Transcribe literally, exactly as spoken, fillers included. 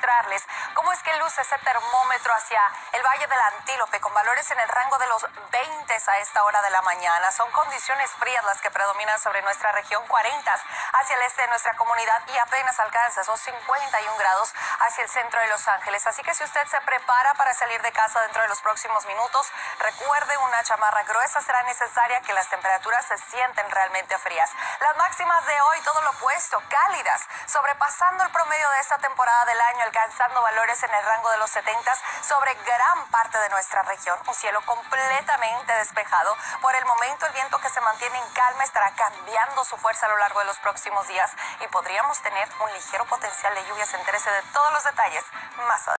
mostrarles cómo es que luce ese termómetro hacia el Valle del Antílope, con valores en el rango de los veinte a esta hora de la mañana. Son condiciones frías las que predominan sobre nuestra región, cuarenta hacia el este de nuestra comunidad y apenas alcanza esos cincuenta y un grados hacia el centro de Los Ángeles. Así que si usted se prepara para salir de casa dentro de los próximos minutos, recuerde, una chamarra gruesa será necesaria, que las temperaturas se sienten realmente frías. Las máximas de hoy, todo lo opuesto, cálidas, sobrepasando el promedio de esta temporada del año, alcanzando valores en el rango de los setenta sobre gran parte de nuestra región. Un cielo completamente despejado. Por el momento, el viento, que se mantiene en calma, estará cambiando su fuerza a lo largo de los próximos días y podríamos tener un ligero potencial de lluvias. Entérese de todos los detalles más adelante.